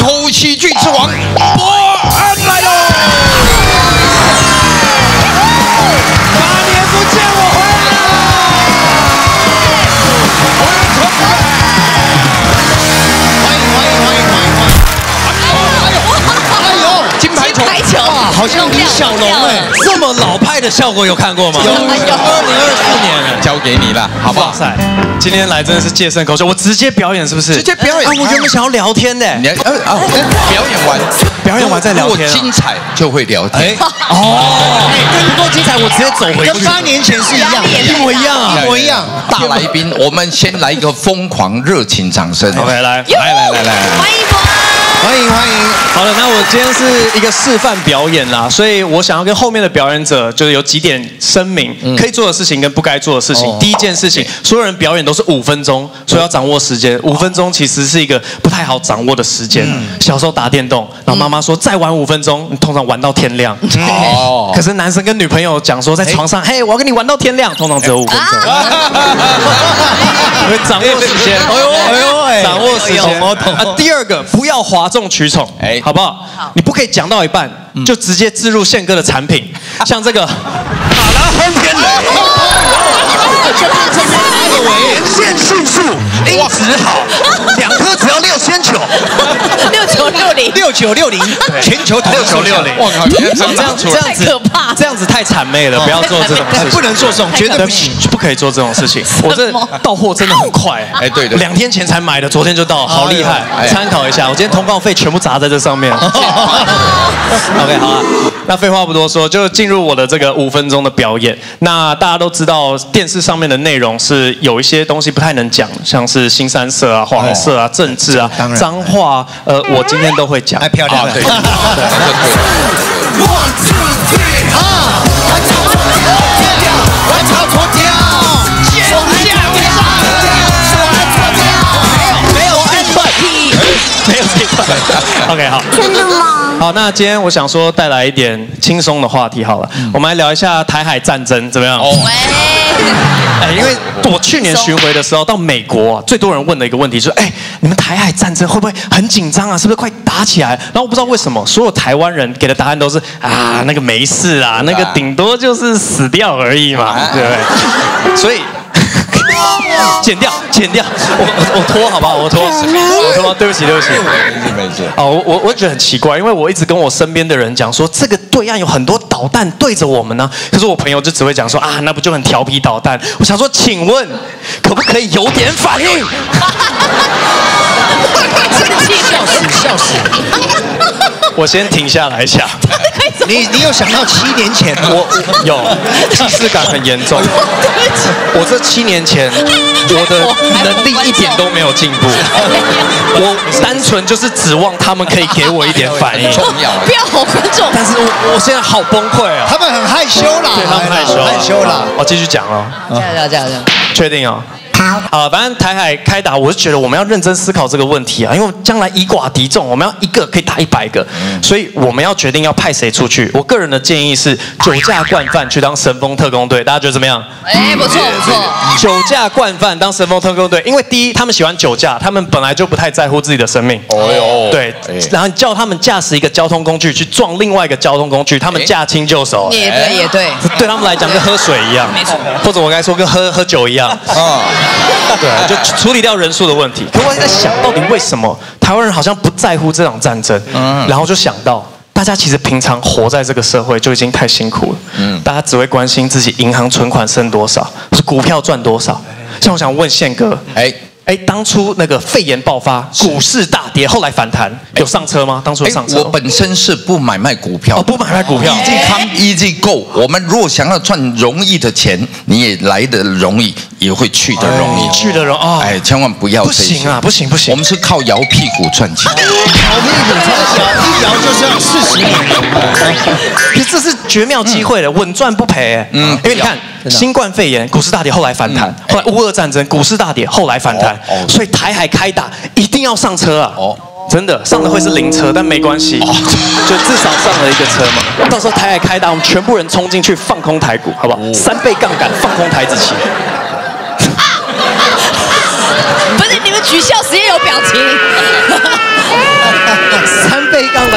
口喜剧之王伯恩来喽！8年不见，我回来了！欢迎！金牌球哇，好像李小龙哎， 这么老派的效果有看过吗？有，2024年交给你了，好不好？ 哇塞，今天来真的是戒慎口秀，我直接表演是不是？ 直接表演啊！我原本想要聊天的， 你表演完再聊天，精彩就会聊天。 更不够精彩，我直接走回去。 跟8年前是一样， 一模一样啊， 一模一样。 大来宾，我们先来一个疯狂热情掌声。 OK， 来， 欢迎伯恩。 欢迎。 好了，那我今天是一个示范表演啦，所以我想要跟后面的表演者就是有几点声明，可以做的事情跟不该做的事情。第一件事情，所有人表演都是5分钟，所以要掌握时间。5分钟其实是一个不太好掌握的时间。小时候打电动，然后妈妈说再玩5分钟，你通常玩到天亮。可是男生跟女朋友讲说在床上，嘿，我要跟你玩到天亮，通常只有5分钟。会掌握时间，掌握时间。第二个，不要哗众取宠，好不好？你不可以讲到一半就直接置入宪哥的产品，像这个马拉轰天雷， 连线迅速，音质好，2颗只要6960，6960，全球6960。 哇靠！ 这样子太谄媚了，不要做这种事情， 不能做这种，绝对不行， 不可以做这种事情。我这到货真的很快， 对的 ，2天前才买的，昨天就到，好厉害，参考一下。我今天通告费全部砸在这上面。OK， 好啊，那废话不多说，就进入我的这个5分钟的表演。那大家都知道，电视上面的内容是有一些东西不太能讲，像是腥羶色啊、黄色啊、政治啊、脏话，我今天都会讲。 太漂亮了，对。 没有这一段。OK， 好。真的吗？好，那今天我想说带来一点轻松的话题好了，我们来聊一下台海战争怎么样？因为我去年巡回的时候到美国啊，最多人问的一个问题就是，你们台海战争会不会很紧张啊？是不是快打起来？然后我不知道为什么，所有台湾人给的答案都是啊，那个没事啊，那个顶多就是死掉而已嘛，对不对？所以。剪掉，我拖好不好？我拖，对不起。没事。我觉得很奇怪，因为我一直跟我身边的人讲说，这个对岸有很多导弹对着我们呢。可是我朋友就只会讲说啊，那不就很调皮导弹？我想说，请问可不可以有点反应？笑死！我先停下来一下。 你有想到7年前？ 我有，既视感很严重。我这7年前，我的能力一点都没有进步。我单纯就是指望他们可以给我一点反应。 重要， 不要吼观众。 但是我现在好崩溃啊！ 他们很害羞啦， 对他们害羞了。我继续讲哦。 这样。 确定哦。好，反正台海开打，我是觉得我们要认真思考这个问题啊，因为将来以寡敌众，我们要一个可以打100个，所以我们要决定要派谁出去。我个人的建议是酒驾惯犯去当神风特工队，大家觉得怎么样？ 不错。 酒驾惯犯当神风特工队，因为第一，他们喜欢酒驾，他们本来就不太在乎自己的生命。对，然后你叫他们驾驶一个交通工具去撞另外一个交通工具，他们驾轻就熟。 也对， 对他们来讲跟喝水一样， 没错。 或者我该说跟喝酒一样。对，就处理掉人数的问题。可我在想到底为什么台湾人好像不在乎这场战争？然后就想到，大家其实平常活在这个社会就已经太辛苦了。大家只会关心自己银行存款剩多少，或是股票赚多少。像我想问宪哥，当初那个肺炎爆发，股市大跌，后来反弹，有上车吗？当初有上车？ 我本身是不买卖股票， 不买卖股票 ，easy come easy go。我们如果想要赚容易的钱，你也来得容易，也会去得容易， 去得容易。 千万不要不行啊，不行！我们是靠摇屁股赚钱， 摇屁股赚钱，一摇就是要40年。 可是这是绝妙机会了，稳赚不赔。因为你看，新冠肺炎股市大跌，后来反弹；后来乌俄战争股市大跌，后来反弹。所以台海开打一定要上车啊！真的上的会是0车，但没关系，就至少上了1个车嘛。到时候台海开打，我们全部人冲进去放空台股，好不好？3倍杠杆放空台子期。 不是你们取笑时也有表情。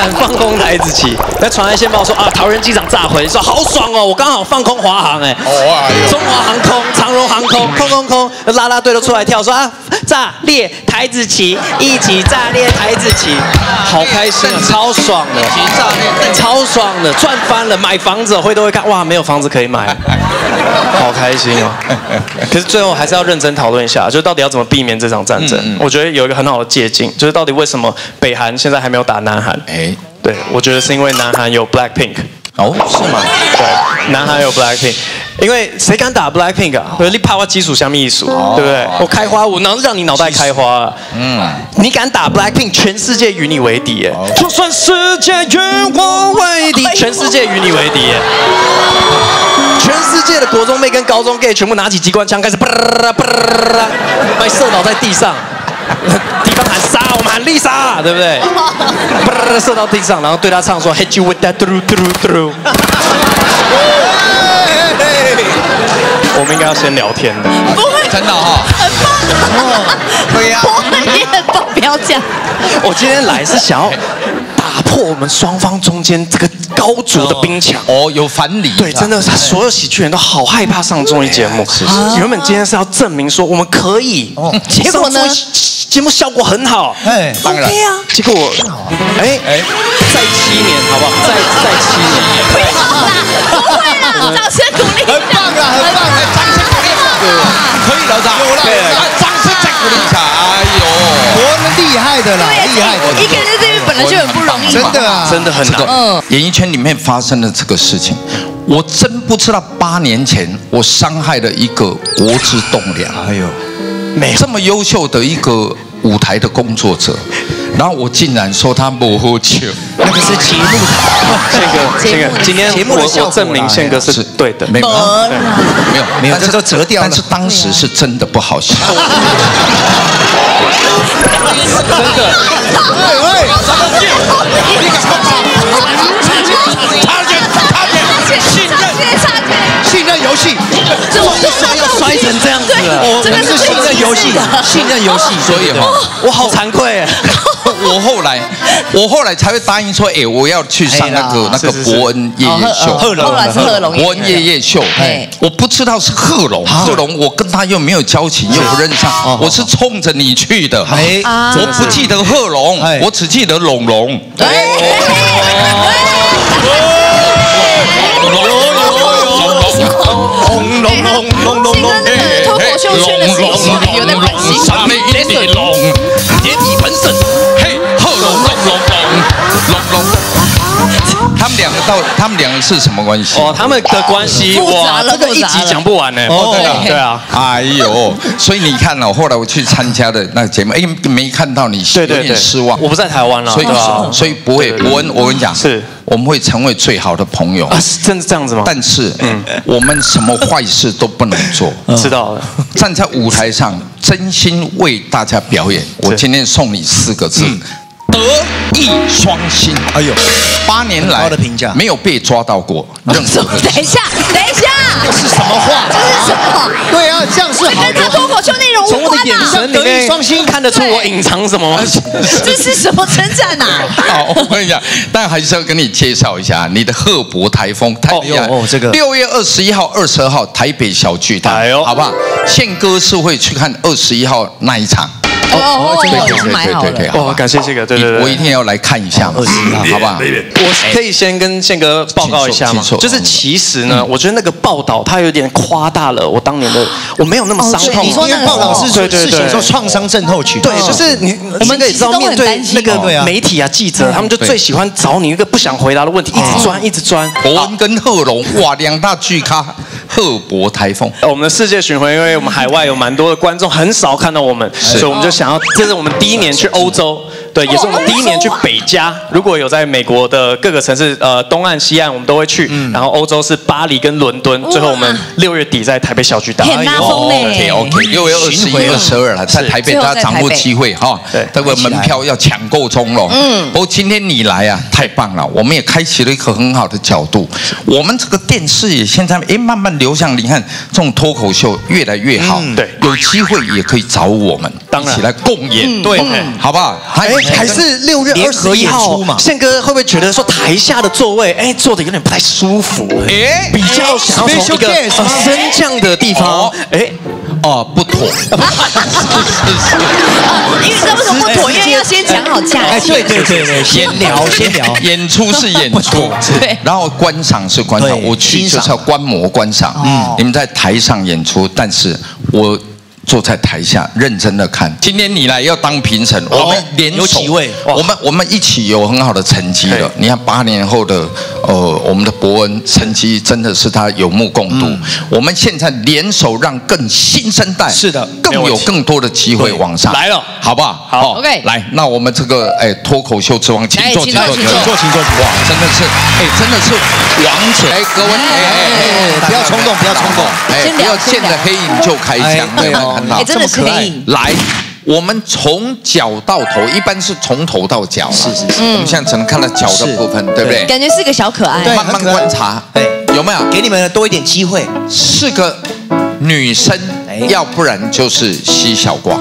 喊放空台子棋，那传来线报说啊，桃园机场炸毁，说好爽哦，我刚好放空华航哎，中华航空、长荣航空，空，啦啦队都出来跳说啊，炸裂台子棋，一起炸裂台子棋，好开心啊，超爽的，一起炸裂，超爽的，赚翻了，买房子会看，哇，没有房子可以买，好开心哦。可是最后还是要认真讨论一下，就是到底要怎么避免这场战争。我觉得有一个很好的借鉴，就是到底为什么北韩现在还没有打南韩？对，我觉得是因为南韩有 Blackpink。 哦，是吗？ 对，南韩有 Blackpink。因为谁敢打 Blackpink 啊？你怕我基础下面一数，对不对？我开花舞，然后让你脑袋开花了。你敢打 Blackpink， 全世界与你为敌，就算世界与我为敌，全世界与你为敌，全世界的国中妹跟高中 gay 全部拿起机关枪开始把你射倒在地上。地方喊杀，我们喊丽莎，对不对？射到地上，然后对他唱说 Hit you with that through。我们应该要先聊天的， 不会， 真的哈， 很棒，对呀，我们也很棒，不要讲。 我今天来是想要打破我们双方中间这个高筑的冰墙。 哦，有反理。 对，真的，所有喜剧人都好害怕上综艺节目。原本今天是要证明说我们可以，结果呢，节目效果很好。 当然。 结果再7年好不好？再7年。 不要啦，不会啦，掌声鼓励。 很棒啊，很棒，掌声鼓励。 可以了，有了，掌声再鼓励一下。哎呦， 我们厉害的啦，厉害的。 一个人在这边本来就很不容易， 真的啊， 真的很难。 演艺圈里面发生的这个事情，我真不知道8年前我伤害了一个国之栋梁。哎呦，这么优秀的一个舞台的工作者，然后我竟然说他不喝酒， 那个是节目的。 宪哥，今天我证明宪哥是对的， 没有， 这都折掉了。 但是当时是真的不好笑， 真的。 信任游戏， 这种就是要摔成这样子了。 我们是信任游戏，信任游戏， 所以我好惭愧哎。 我后来才会答应说，我要去上那个伯恩夜夜秀， 后来是贺龙， 伯恩夜夜秀。我不知道是贺龙，我跟他又没有交情，又不认识他，我是冲着你去的。我不记得贺龙，我只记得龙龙。 脱口秀圈的事情有点关系。 山内一地龙，天地本身，嘿，贺龙龙。他们两个是什么关系？ 他们的关系哇，这个一集讲不完呢。对啊。哎呦，所以你看了，后来我去参加的那个节目，没看到你，有点失望。 我不在台湾了， 所以不会。我跟你讲，是我们会成为最好的朋友。 是真的这样子吗？ 但是，我们什么坏事都不能做。 知道了。 站在舞台上，真心为大家表演。我今天送你4个字。德艺双馨。哎呦，8年来没有被抓到过任何的。 等一下， 这是什么话？ 这是什么？ 对啊，这样是好。 跟他脱口秀内容无关啊。从我的眼神里面，双馨看得出我隐藏什么吗？ 这是什么称赞啊？ 好，我跟你讲，但还是要跟你介绍一下你的赫伯台风太厉害。这个6月21号、22号台北小巨蛋，好不好？宪哥是会去看21号那一场。 对， 哦，感谢这个，对， 我一定要来看一下嘛，21号，好不好？ 我可以先跟宪哥报告一下吗？就是其实呢，我觉得那个报道它有点夸大了我当年的，我没有那么伤痛。 你说那个报道是写说创伤症候群， 对，就是我们也知道面对那个媒体啊记者，他们就最喜欢找你一个不想回答的问题，一直钻。 伯恩跟贺龙，哇，2大巨咖，赫伯台风。 我们的世界巡回，因为我们海外有蛮多的观众很少看到我们，所以我们就想要，这是我们第1年去欧洲，对，也是我们第1年去北加。如果有在美国的各个城市，东岸、西岸，我们都会去。然后欧洲是巴黎跟伦敦，最后我们6月底在台北小巨蛋。 很拉风嘞。 OK，6月21、22了，在台北大家掌握机会哈。对，这个门票要抢购中了。不过今天你来啊，太棒了，我们也开启了一个很好的角度。我们这个电视也现在慢慢流向，你看这种脱口秀越来越好。对，有机会也可以找我们一起来共演。对，好不好？ 还是6月21号嘛？ 宪哥会不会觉得说台下的座位，坐的有点不太舒服？比较想要从一个升降的地方， 不妥。 因为知道为什么不妥？因为要先讲好价钱。 对，先聊。 演出是演出，对，然后观赏是观赏。我去就是要观摩观赏。你们在台上演出，但是我坐在台下认真的看。今天你来要当评审，我们联手， 有几位？ 我们一起有很好的成绩了。你看8年后的我们的伯恩成绩真的是他有目共睹。我们现在联手，让更新生代是的， 更有更多的机会往上来了， 好不好？ 好 ，OK， 来，那我们这个脱口秀之王，请坐。哇，真的是王者！各位， 不要冲动， 不要见了黑影就开枪，对吗？ 真的是黑影。 来，我们从脚到头，一般是从头到脚，是。我们现在只能看到脚的部分，对不对？ 感觉是个小可爱， 慢慢观察，有没有？ 给你们多一点机会。 是个女生，要不然就是西小瓜。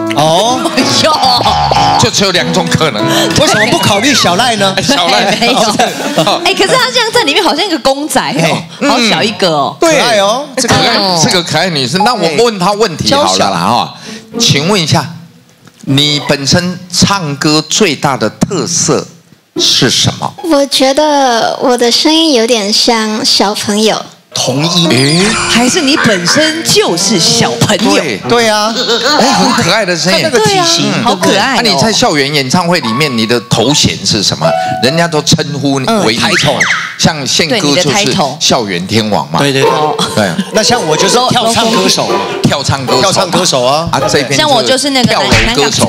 就只有2种可能。 为什么不考虑小赖呢？ 小赖没有。可是他这样在里面好像一个公仔好小一个哦。 对哦， 这个可爱女生。那我问她问题好了啦请问一下，你本身唱歌最大的特色是什么？ 我觉得我的声音有点像小朋友。 童音， 还是你本身就是小朋友？ 对啊， 很可爱的声音， 那个体型好可爱。 那你在校园演唱会里面，你的头衔是什么？人家都称呼你为抬头，像宪哥就是校园天王嘛。 对。那像我就是跳唱歌手啊。 这边像我就是那个跳楼歌手。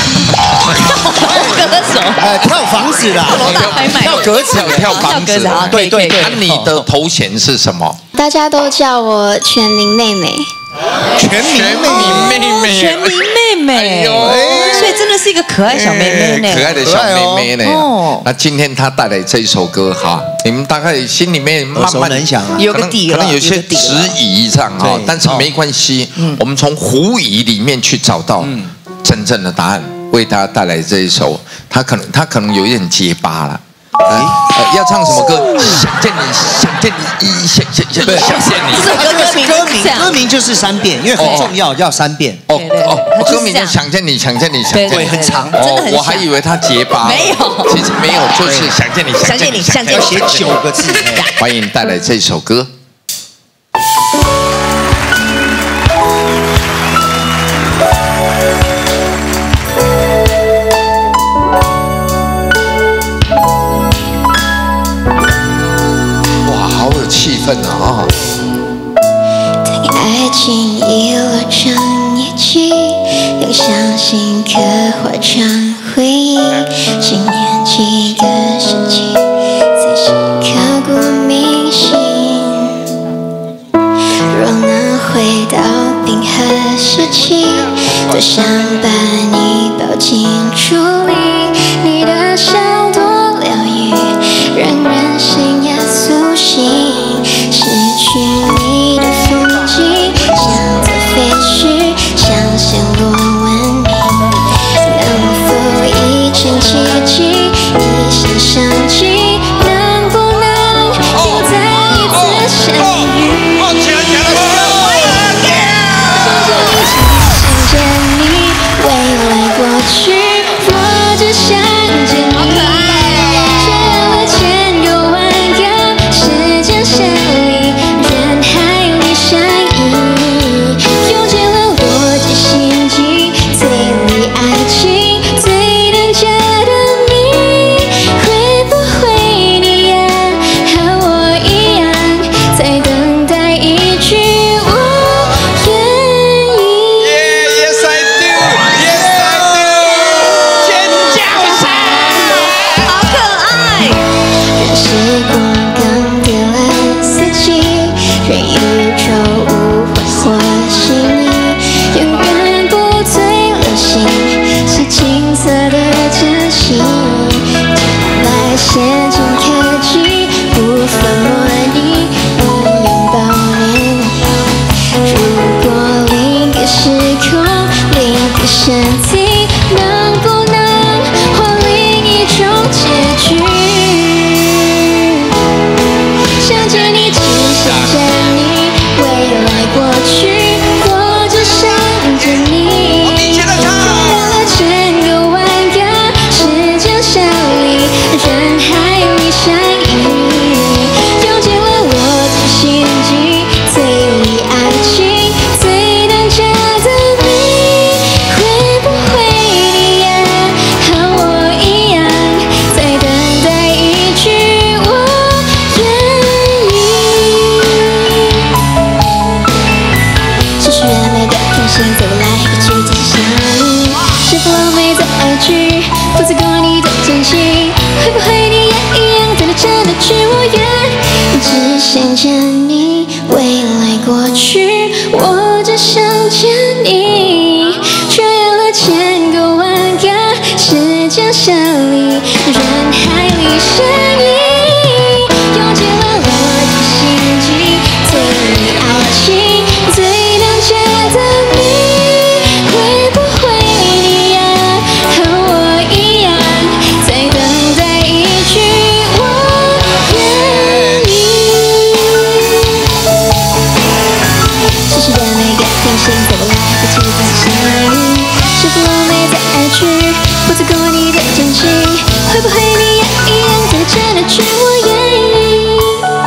跳房子的，跳格子， 跳房子。 对。 那你的头衔是什么？ 大家都叫我全民妹妹。 全民妹妹， 所以真的是一个可爱小妹妹呢， 可爱的小妹妹呢。那今天她带来这一首歌你们大概心里面慢慢有个底了， 可能有些迟疑这样但是没关系，我们从狐疑里面去找到真正的答案，为大家带来这一首，他可能有一点结巴了。要唱什么歌？想见你，想见你，想见你。 歌名就是3遍，因为很重要，要3遍。 歌名就想见你，想见你，想见你， 很长。 我还以为他结巴， 没有， 其实没有，就是想见你， 想见你，想见你， 要写9个字。 欢迎带来这首歌。气氛啊！ 当爱情遗落成遗迹，用小心刻画成回忆。几年几个世纪，在心刻骨铭心。若能回到冰河时期，多想把你抱进处理。你的笑多疗愈，让人心也苏醒。失去你的风景，像在飞去，像陷落文明。能否一场奇迹，一线生机？能不能又再一次相遇？想见你，未来过去，我只想见你。身体能不能换来见见你，未来过去，我只想见你，穿越了千个万个时间线里，人海里相依，用尽了我的心机，最爱情，最能解的谜，会不会你也和我一样，在等待一句我愿意。世界的每个平行走过来，不期待相遇，是否我没在爱去，不再过你的真情，会不会你也一样在这里句我愿意。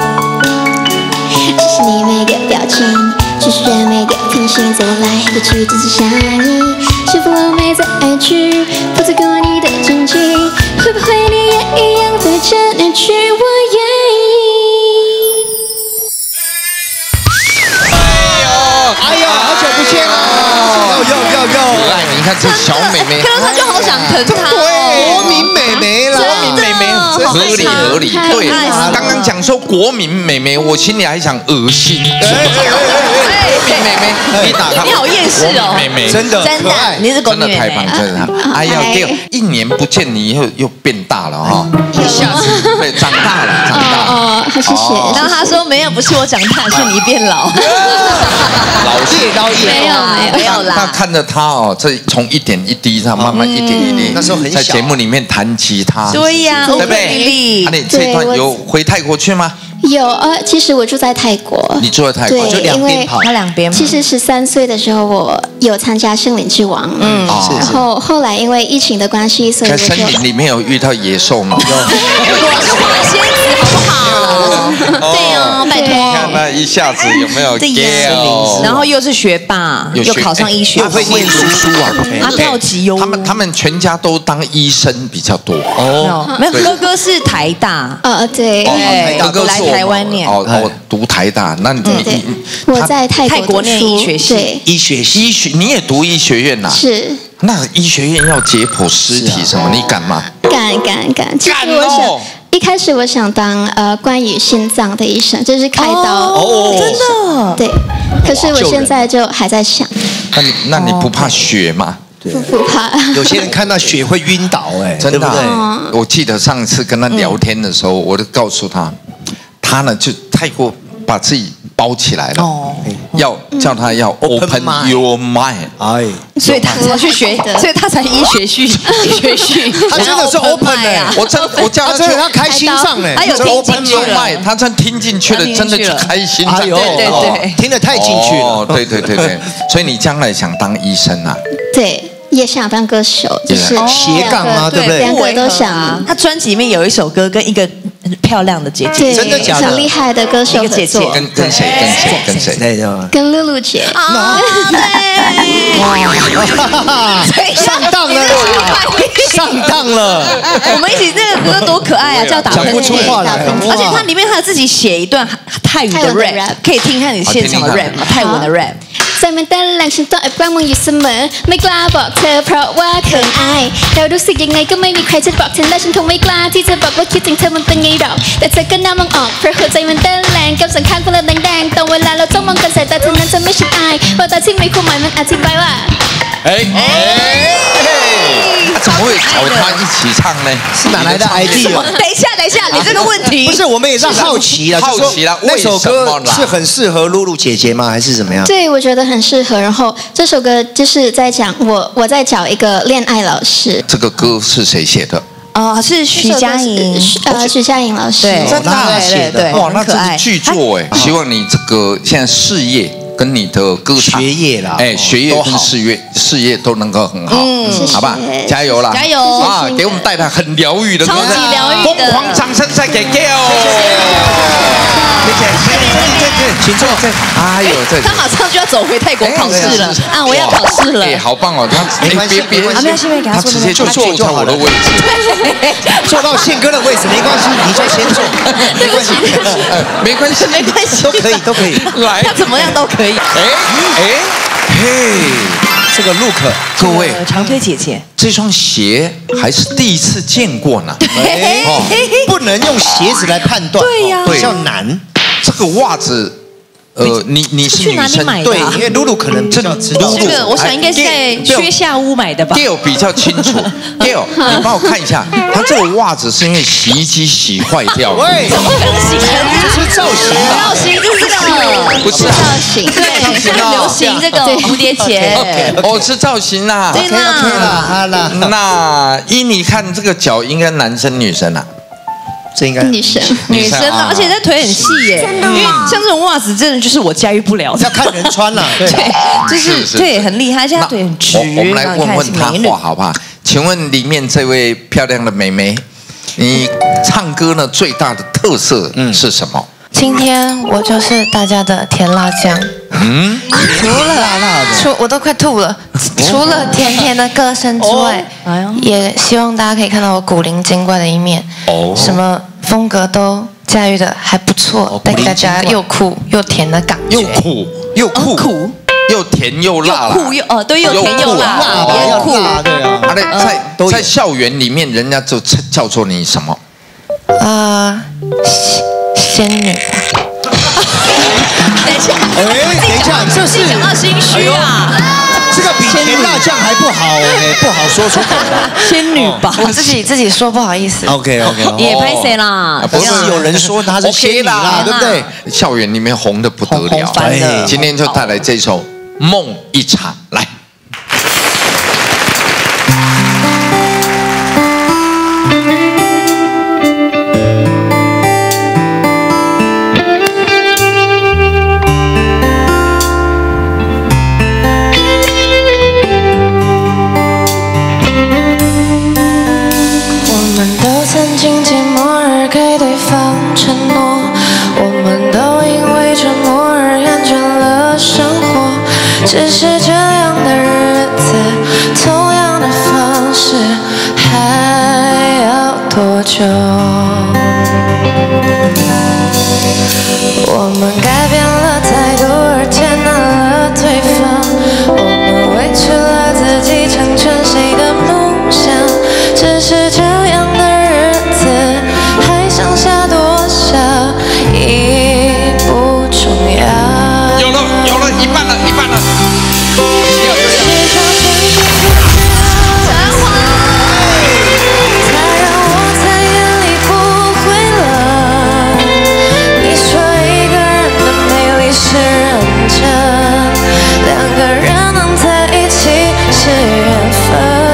谢谢你每个表情，只是人每个平行走来，不去只是相依。是否我没在爱去，不再过你的真情，会不会你也一样在这里句我愿意。 哎呦，好久不见了！ 可爱，你看这小妹妹， 看到她就好想疼她。 国民美眉了， 国民妹妹合理，对。刚刚讲说国民妹妹，我心里还想恶心。国民妹妹，你打开， 你好厌世哦， 妹妹真的真的，你是国民妹妹， 太棒，真的。哎呀，1年不见你又变大了哈，一下子对长大了， 哦，谢谢。 然后他说没有，不是我长大，是你变老。 老叶， 没有啦。 那看着他哦，这从一点一滴，他慢慢一点一滴， 那时候很小， 在节目里面弹吉他， 对呀， 对不对？那你这段有回泰国去吗？ 有其实我住在泰国。 你住在泰国， 对， 就两边跑， 他两边。 其实13岁的时候，我有参加森林之王，然后后来因为疫情的关系，所以在森林里面有遇到野兽吗？ 我是花仙子，好不好？对啊，拜托。 看那一下子有没有 get？ 然后又是学霸，又考上医学， 又会念书啊， 他跳级哟。 他们全家都当医生比较多哦。没有，哥哥是台大， 对， 哥哥来台湾念。 哦，读台大，那你我在泰国念医学系， 医学， 你也读医学院呐？ 是。 那医学院要解剖尸体什么，你敢吗？ 敢。其实我想，一开始我想当关于心脏的医生，就是开刀。 真的。 对。可是我现在就还在想。 那你不怕血吗？ 不怕。 有些人看到血会晕倒， 真的。我记得上次跟他聊天的时候，我就告诉他，他呢就太过把自己包起来了，要叫他要 open your mind， 所以他才去学，所以他才医学系， 他真的是 open 哎， 我叫他去， 他开心上哎， 他有听进去了， 他真听进去了，真的就开心， 对， 听得太进去了， 对，所以你将来想当医生啊？ 对。也想当歌手，就是斜杠啊，对不对？ 两个都想。 他专辑里面有一首歌跟一个漂亮的姐姐， 真的假的？ 很厉害的歌手合作。 跟谁？ 跟露露姐。 上当了，上当了！ 我们一起这个歌多可爱啊，叫打喷嚏， 讲不出话来， 而且它里面还自己写一段泰语的 rap， 可以听看你现场的 rap 吗？泰文的 rap。 在มันด้านหลังฉันต้องแอบกล้ามองอยู่เสมอไม่กล้าบอกเธอเพราะว่าเขินอายเรารู้สึกยังไงก็ไม่มีใครจะบอกเธอและฉันคงไม่กล้าที่จะบอกว่าคิดถึงเธอมันเป็นไงหรอกแต่เธอก็น่ามองออกเพราะหัวใจมันเต้นแรงกับสังขารคนละแดงๆตอนเวลาเราจ้องมองกันสายตาเธอนั้นจะไม่ใช่อายเพราะตาที่มีความหมายมันอธิบายว่า怎么会找他一起唱呢？ 是哪来的 idea？ 等一下，你这个问题不是，我们也是好奇啦，那首歌是很适合露露姐姐吗？还是怎么样？ 对，我觉得很适合。然后这首歌就是在讲我在找一个恋爱老师。 这个歌是谁写的？ 是徐佳莹， 徐佳莹老师， 真的写的，哇，那这是巨作哎！希望你这个现在事业跟你的歌唱学业啦， 学业跟事业都能够很好，好吧？加油啦！ 加油啊！给我们带来很疗愈的歌， 超级疗愈的， 疯狂掌声再给 Gail。请坐。哎呦， 他马上就要走回泰国考试了啊！我要考试了。 好棒哦！他别，他直接就坐在我的位置， 坐到宪哥的位置没关系，你就先坐， 没关系， 都可以， 来， 他怎么样都可以。 这个 look， 各位长腿姐姐， 这双鞋还是第一次见过呢。 不能用鞋子来判断， 对呀， 比较难。 这个袜子。你是女生对，因为露露可能比较知道这个，我想应该是在薛夏屋买的吧。 Gail 比较清楚，Gail， 你帮我看一下，他这个袜子是因为洗衣机洗坏掉了。 喂， 怎么可能洗？ 这是造型啊！ 造型就是这个， 不是造型，对，现在流行这个蝴蝶结。 哦，是造型啦。 对啦， 好了。 那依你看这个脚，应该男生女生啊？ 这应该女生啊，而且这腿很细耶，因为像这种袜子真的就是我驾驭不了， 要看人穿啦。 对，就是对很厉害，而且他腿很直。 我们来问问他话好不好？请问里面这位漂亮的妹妹，你唱歌呢最大的特色是什么？ 今天我就是大家的甜辣酱。除了辣的，我都快吐了。除了甜甜的歌声之外，也希望大家可以看到我古灵精怪的一面。什么风格都驾驭的还不错，带给大家又酷又甜的感觉。 又酷又甜又辣啦， 酷又对，又甜又辣， 也酷，对啊。 在校园里面，人家就叫做你什么？ 仙女。 等一下， 这是讲到心虚啊。 这个比甜辣酱还不好不好说出口。 仙女吧， 我自己说不好意思。 OK， 也拍谁啦？ 不是有人说她是仙女啦，对不对？ 校园里面红的不得了。今天就带来这首《梦一场》来。 曾经寂寞而给对方承诺，我们都因为沉默而厌倦了生活。只是这样的日子，同样的方式，还要多久？我们改变了态度而接纳了对方，我们委屈了自己成全谁的梦想。只是这样的日子，还剩下多少已不重要。 有了，一半了。 两个人能在一起是缘分。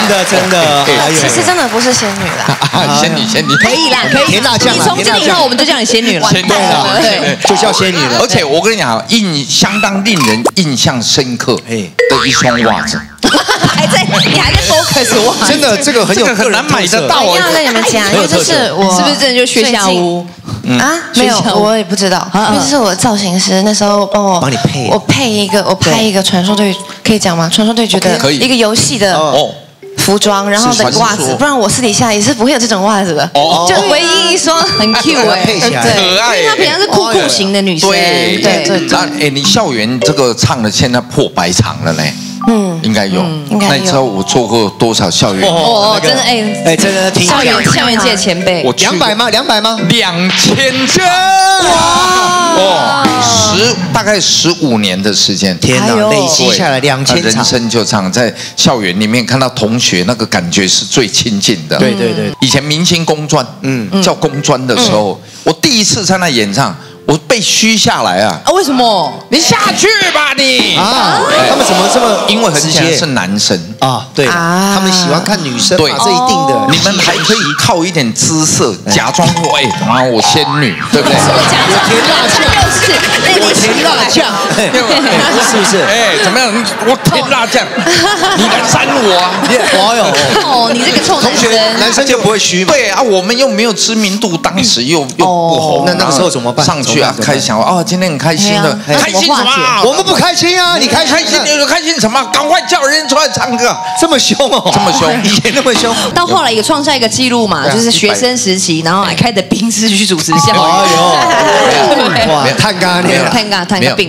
真的， 其实真的不是仙女啦， 仙女可以啦，可以。 甜辣酱， 你从今以后我们就叫你仙女了， 仙女了， 对， 就叫仙女了。 而且我跟你讲，相当令人印象深刻的一双袜子。 你还在 focus 袜子， 真的这个很难买得到。 我要跟你们讲，因为这是我是不是真的就薛夏屋啊？没有，我也不知道，因为这是我的造型师那时候帮你配，我拍一个传说对，可以讲吗？传说对决的一个游戏的服装，然后的袜子，不然我私底下也是不会有这种袜子的。就唯一一双很 cute 哎， 配起来可爱， 因为她平常是酷型的女生。 对。那你校园这个唱的现在破100场了呢？应该有。那你知道我做过多少校园？ 真的真的挺校园界前辈。 我200吗？200吗 ？2000张！哇！大概15年的时间， 天哪，累积下来2000场， 人生就这样在校园里面看到同学，那个感觉是最亲近的。 对对对， 以前明星工专，叫工专的时候，我第一次在那演唱。我被虚下来啊！ 为什么？ 你下去吧你！ 他们怎么这么？ 因为很显然是男生啊，对，他们喜欢看女生，对，这一定的。 你们还可以靠一点姿色，假装说，我仙女，对不对？ 我甜辣酱，我甜辣酱，是不是？ 怎么样？我甜辣酱，你敢扇我啊？ 你这个臭男生， 男生就不会虚嘛？ 对啊，我们又没有知名度，当时又不红， 那个时候怎么办？ 上去啊，开想今天很开心的，开心什么？ 我们不开心啊！你开心什么？赶快叫人出来唱歌！ 这么凶哦， 这么凶， 以前那么凶。 到后来也创下一个记录嘛，就是学生时期，然后还开的宾士去主持校园。 哇，探咖病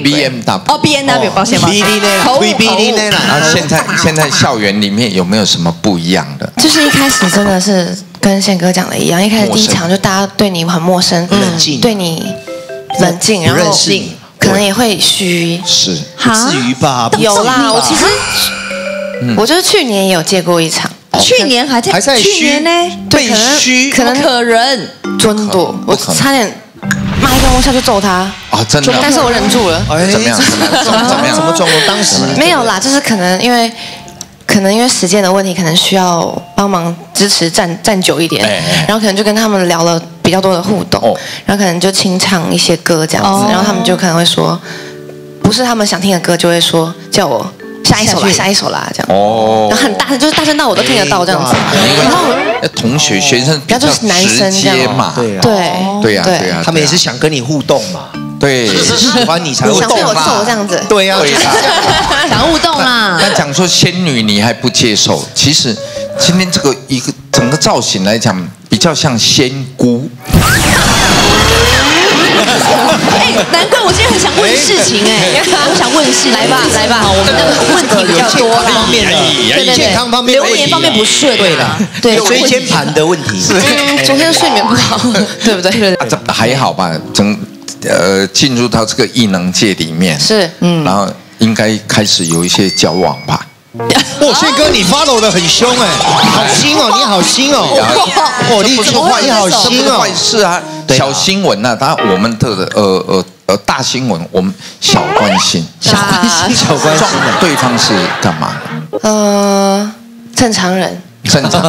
BMW，抱歉。 然后现在校园里面有没有什么不一样的？ 就是一开始真的是跟宪哥讲的一样，一开始第一场就大家对你很陌生，冷静，对你冷静，然后可能也会虚， 是至于吧？ 有啦，我其实我就是去年也有借过一场， 去年还在虚呢， 被虚， 可能真的，我差点骂一个我下去揍他啊，真的， 但是我忍住了。 怎么样？ 什么状况？当时没有啦，就是可能因为时间的问题，可能需要帮忙支持站久一点，然后可能就跟他们聊了比较多的互动，然后可能就清唱一些歌这样子，然后他们就可能会说，不是他们想听的歌，就会说叫我下一首啦这样，然后很大声，就是大声到我都听得到这样子，然后同学学生比较直接嘛，对呀， 他们也是想跟你互动嘛。对，喜欢你才会想被我揍这样子。 对呀， 想互动啦。 那讲说仙女你还不接受，其实今天这个一个整个造型来讲，比较像仙姑。 难怪我今天很想问事情我想问事，来吧，我们的问题比较多啦， 对，健康方面， 流年方面不顺， 对了，对，椎间盘的问题， 昨天睡眠不好，对不对？ 这还好吧，进入到这个艺能界里面是， 然后应该开始有一些交往吧。 宪哥，你 follow 的很凶好新哦，你好新哦，你好新哦， 坏事啊，小新闻啊，当然我们的大新闻，我们小关心， 小关心， 对方是干嘛的？正常人。 正常，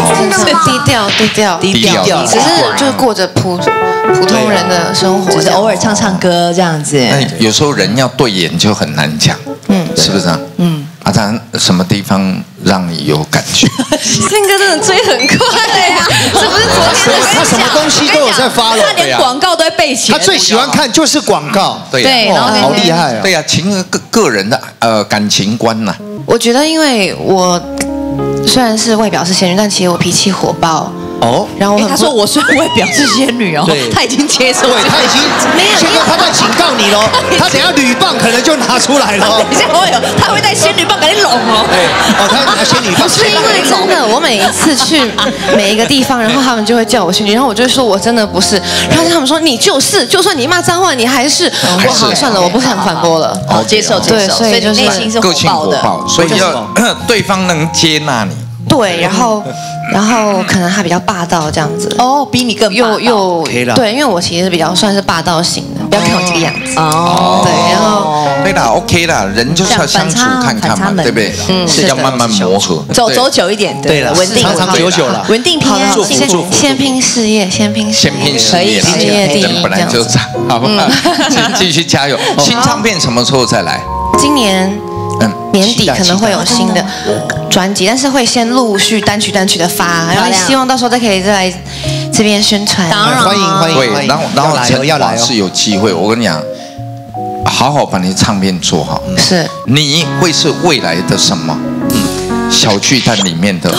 低调，只是就是过着普通人的生活， 就是偶尔唱歌这样子。 有时候人要对眼就很难讲，是不是啊？阿张什么地方让你有感觉？ 宪哥真的追很快呀，这不是昨天他什么东西都有在发了， 他连广告都会背起来。 他最喜欢看就是广告， 对，然后好厉害啊！ 对呀，个人的感情观呐。 我觉得，因为我虽然是外表是仙女，但其实我脾气火爆。然后他说我虽然外表是仙女他已经接受， 他已经没有，现在他在警告你喽，他等下铝棒可能就拿出来了， 等一下他会带仙女棒给你拢他拿仙女棒， 是因为真的，我每一次去每一个地方，然后他们就会叫我仙女，然后我就会说我真的不是，然后他们说你就是，就算你骂脏话，你还是，我好算了，我不想反驳了， 接受， 对，所以就是内心是个性火爆，所以要对方能接纳你。 对，然后可能他比较霸道这样子， 比你更霸道对，因为我其实比较算是霸道型的。 不要看我这个样子。 哦， 对，然后对啦 ，OK 啦，人就是要相处看看嘛，对不对？是要慢慢磨合， 走久一点， 对了， 稳定， 长长久久了， 稳定平安， 先拼事业，先拼事业，事业第一， 人本来就这样，好不好？继续加油。新唱片什么时候再来？ 今年年底可能会有新的专辑，但是会先陆续单曲的发，然后希望到时候再来这边宣传。 当然， 欢迎。 对，然后陈华是有机会，我跟你讲，好好把你唱片做好。 是， 你会是未来的什么？小巨蛋里面的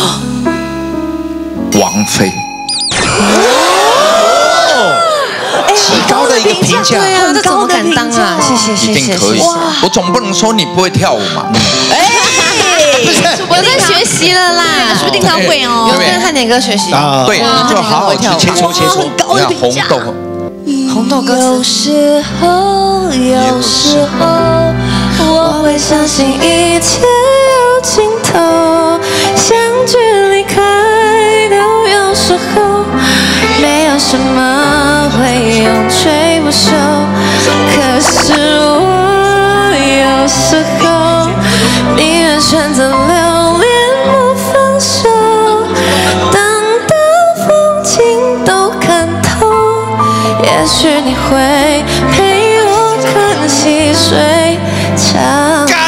王菲。 极高的一个评价， 对啊，这怎么敢当啊？谢， 一定可以。我总不能说你不会跳舞嘛。 我在学习了啦， 说不定他会哦。 有跟汉典哥学习。 对，就好好切磋。 高的评价。 红豆歌词。有时候，我会相信一切有尽头，相聚离开都有时候，没有什么会永垂不朽。可是我有时候宁愿选择留恋不放手，等到风景都看透，也许你会陪我看细水长流。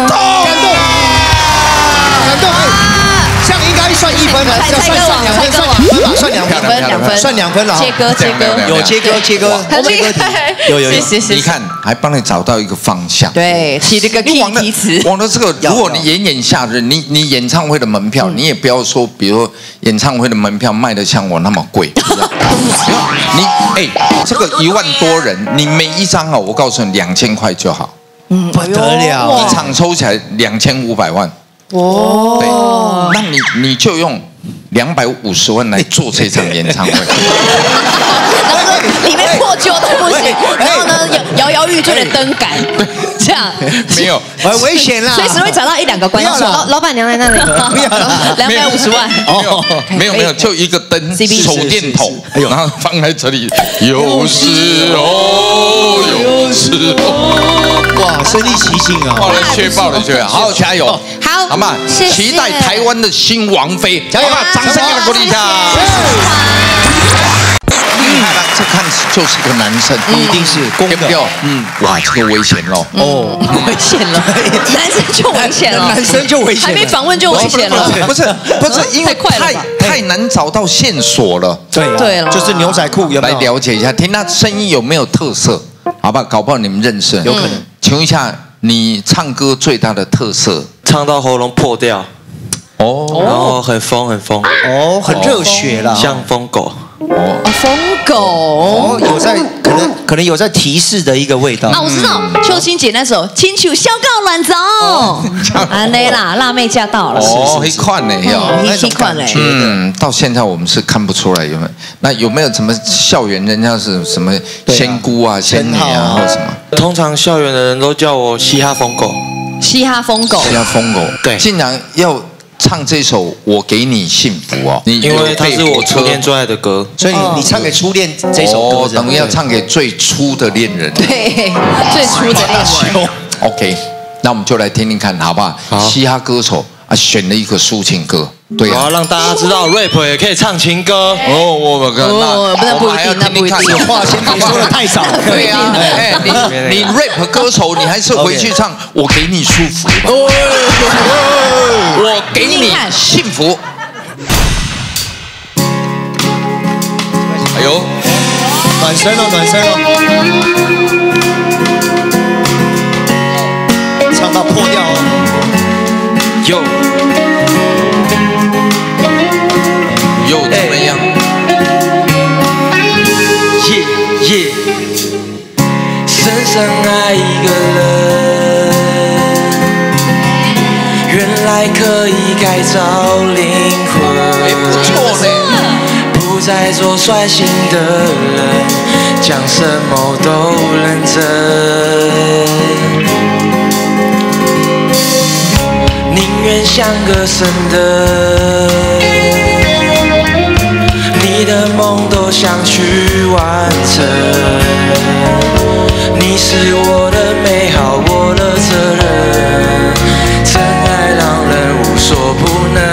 这样应该算1分了，要算2分，算2分了。 接歌， 有接歌， 很厉害， 有。 你看，还帮你找到一个方向。 对，提这个题词。 往了这个，如果你炎夏日，你演唱会的门票，你也不要说，比如演唱会的门票卖得像我那么贵。你这个1万多人，你每一张我告诉你2000块就好。 不得了， 一场抽起来2500万。哦，对，那你就用250万来做这场演唱会。 然后呢，里面破旧都不行，然后呢，摇摇欲坠的灯杆，这样没有， 很危险啦， 随时会找到1-2个观众。 老板娘在那里， 不要 250万。 没有，就一个灯，手电筒，然后放在这里。有时候， 哇，身临其境啊！ 爆了血，好好加油，好吗？期待台湾的新王菲，加油！掌声给他鼓励一下。厉害了，这看就是个男生， 一定是公的。 哇，这个危险喽！ 危险了，男生就危险了， 男生就危险， 还没访问就危险了。 不是，因为太难找到线索了。 对了，就是牛仔裤有没有？ 来了解一下，听他声音有没有特色？好吧，搞不好你们认识， 有可能。 请问一下，你唱歌最大的特色？ 唱到喉咙破掉。然后很疯， 很热血啦， 像疯狗。 疯狗有在可能有在提示的一个味道。 我知道，秋青姐那首《亲像小狗乱走》，安内啦，辣妹驾到了。 一款呢， 一款嘞。 到现在我们是看不出来有没有？那有没有什么校园人家是什么仙姑啊、仙女啊，或什么？ 通常校园的人都叫我嘻哈疯狗。 嘻哈疯狗， 对， 竟然要唱这首《我给你幸福》哦， 因为它是我初恋最爱的歌， 所以你唱给初恋这首歌， 等于要唱给最初的恋人。 对，最初的恋人。 OK， 那我们就来听听看，好不好？嘻哈歌手选了一个抒情歌，对我要让大家知道 rap 也可以唱情歌。 我们还要听听看， 有话先别说的太早。 对呀，你 rap 歌手，你还是回去唱《我给你束缚》吧。我给你幸福。哎呦， 暖身了，唱到破掉了。 又怎么样？ 深深爱一个人，原来可以改造灵魂。 不错呢。 不再做率性的人，讲什么都认真，宁愿像个神的，你的梦都想去完成。 你是我的美好，我的责任，真爱让人无所不能，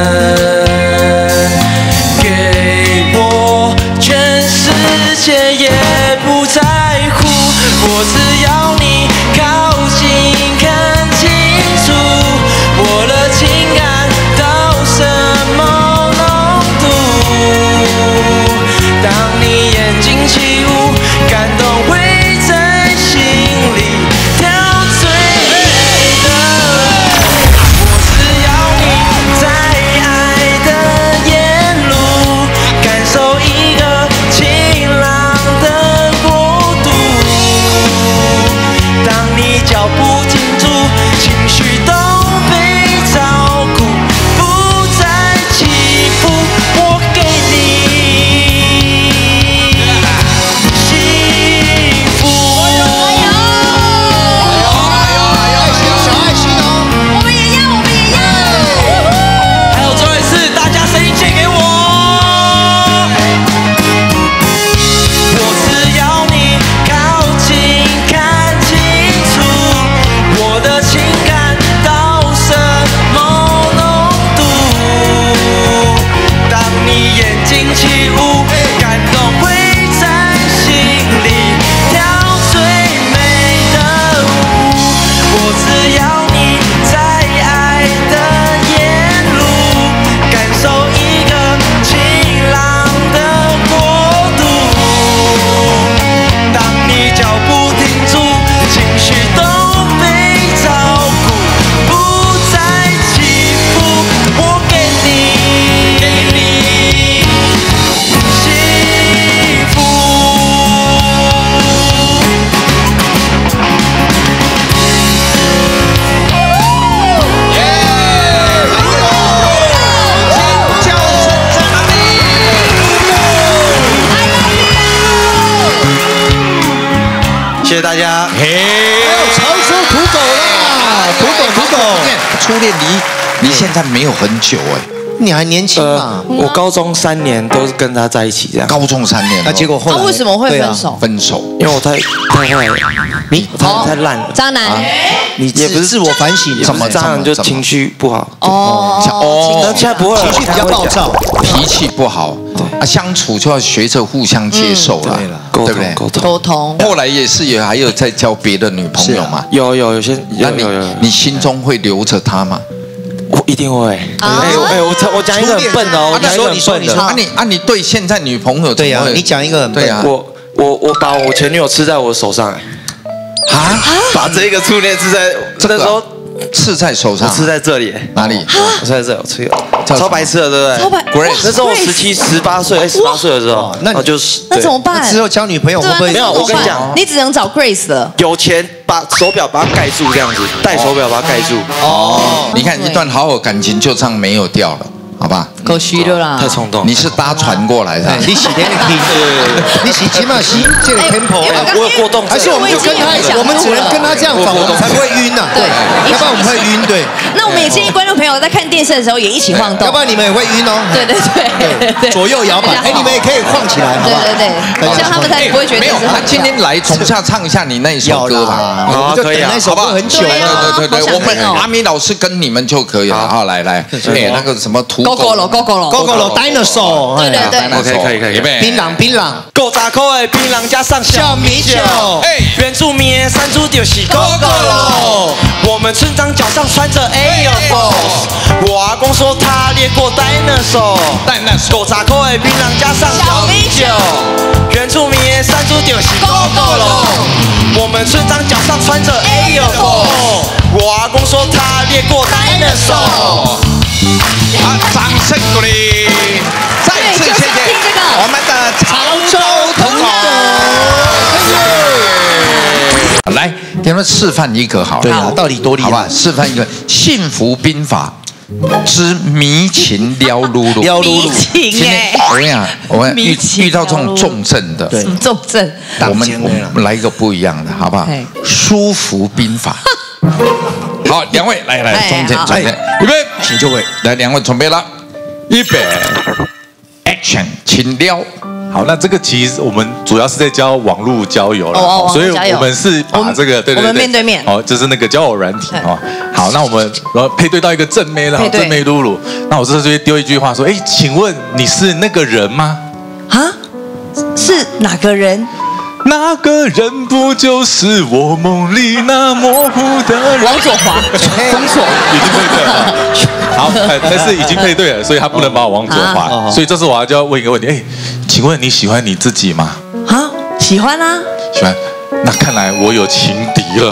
给我全世界也不在乎，我只要你靠近看清楚，我的情感到什么浓度，当你眼睛起雾，感动会在心里跳最美的舞，我只要你在爱的沿路，感受一个晴朗的国度，当你脚步停住，情绪都被照顾，不再起伏，我给你幸福。 小爱心哦， 我们也要，我们也要。 还有最后一次，大家声音借给我。我只要你靠近看清楚，我的情感到什么浓度，当你眼睛起雾，感动会在心里跳最美的舞，我只要你在爱的沿路，感受一个晴朗的国度，当你脚步停住，情绪都被照顾，不再起伏，我给你幸福。谢谢大家。 还有潮州土狗啦，土狗， 初恋离现在没有很久哎， 你还年轻嘛？ 我高中3年都是跟他在一起这样， 高中3年， 那结果后来为什么会分手？ 分手， 因为我太坏了，你太烂了， 渣男。 你也不是自我反省， 怎么渣男就情绪不好哦， 那现在不会了， 情绪比较暴躁， 脾气不好，啊，相处就要学着互相接受了，对不对？ 沟通。 后来也是还有在交别的女朋友嘛？ 有些， 那你心中会留着她吗？ 我一定会。我讲一个很笨的哦，我讲一个很笨的。 你对现在女朋友对呀？你讲一个很笨。 对呀。 我把我前女友吃在我手上，把这个初恋吃在那时候刺在手上， 吃在这里， 哪里？ 我吃在这，我吃超白痴的，对不对？ 超白。 那时候我18岁的时候， 那就是那怎么办？ 之后交女朋友会不会？ 没有，我跟你讲， 你只能找 Grace 了。 有钱把手表把它盖住，这样子，戴手表把它盖住。 哦，你看一段好好感情就这样没有掉了。好吧， 可惜了啦， 太冲动。 你是搭船过来的， 你洗那个厅，你洗起码洗这个 tempo， 我有过动， 还是我们就跟他，我们只能跟他这样访，我们才不会晕呐。 对， 要不然我们会晕。对， 那我们也建议观众朋友在看电视的时候也一起晃动， 要不然你们也会晕哦。 对， 左右摇摆，哎，你们也可以晃起来，好不好？ 对，这样他们才不会觉得。 没有，他今天来总是要唱一下你那一首歌吧？ 好，可以啊，那首歌很久了。 对，我们阿米老师跟你们就可以了。好，来，哎，那个什么土狗 ，Gogoro Dinosaur， 对，可以， 槟榔 ，9块的槟榔加上小米酒，原住民的山猪就是 Gogoro， 我们村长脚上穿着 Air Force， 我阿公说他练过 Dinosaur，9块的槟榔加上小米酒，原住民的山猪就是 Gogoro， 我们村长脚上穿着 Air Force， 我阿公说他练过 Dinosaur。 掌声鼓励！再次谢谢我们的潮州土狗。来，给他们示范一个好。 对啊，到底多厉害？ 好吧，示范一个《幸福兵法》之迷情撩噜噜。 迷情哎！ 我跟你讲，我们遇到这种重症的， 什么重症？ 我们来一个不一样的，好不好？舒服兵法。好，两位来，中间，预备， 请就位。 来，两位准备了，预备 ，Action， 请撩。 好，那这个其实我们主要是在教网络交友了，所以我们是把这个我们面对面， 就是那个交友软体哦。好，那我们配对到一个正妹了，正妹露露。那我这时候就丢一句话说，请问你是那个人吗？ 啊？是哪个人？ 那个人不就是我梦里那模糊的人？ 王左华，封锁， 已经配对了。好，但是已经配对了，所以他不能把我往左滑。所以这次我就要问一个问题，请问你喜欢你自己吗？ 啊，喜欢啊， 喜欢。那看来我有情敌了。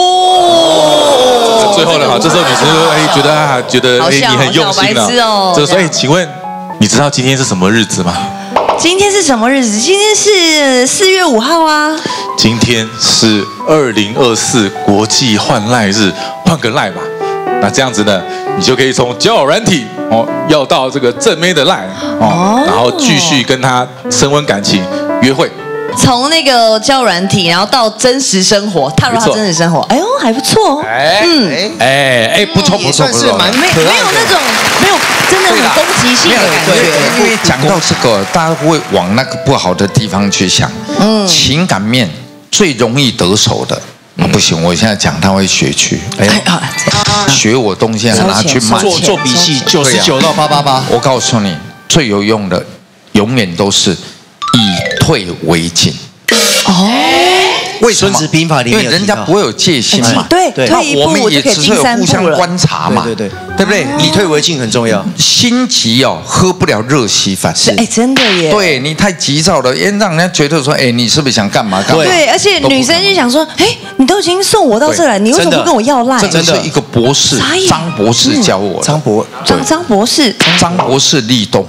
哦。最后呢，这时候女生觉得你很用心了。这时候请问你知道今天是什么日子吗？ 今天是什么日子？今天是4月5号啊。 今天是2024国际换赖日，换个赖吧。那这样子呢，你就可以从交友软体要到这个正妹的赖然后继续跟他升温感情，约会。 从那个交友软体，然后到真实生活，踏入他真实生活。哎呦，还不错哦。 不错， 算是蛮没有那种没有真的很攻击性的感觉。 因为讲到这个，大家会往那个不好的地方去想。情感面最容易得手的。不行，我现在讲他会学去，学我东西拿去卖， 做笔记99到888。 我告诉你，最有用的永远都是以退为进。 为什么？《孙子兵法》里面因为人家不会有戒心嘛， 对，退一步我就可以进3步了。我们也只是互相观察嘛， 对不对？ 以退为进很重要。 心急喝不了热稀饭。 是真的耶。 对你太急躁了，让人家觉得说，你是不是想干嘛？ 对，而且女生就想说，你都已经送我到这了，你为什么不跟我要赖？ 这是一个博士，张博士教我。 张博士， 张博士立冬。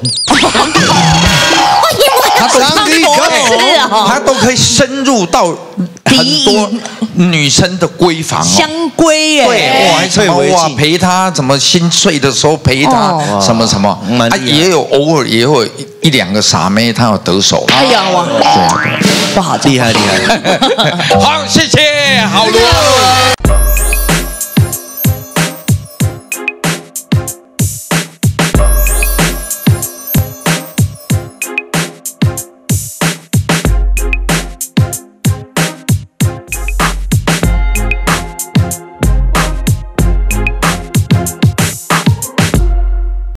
他都可以深入到很多女生的闺房相闺耶， 对，哇，陪她怎么心碎的时候陪她什么什么，也有偶尔也有1、2个傻妹，她有得手。 哎呀，哇，不好， 厉害。 好，谢谢，好多。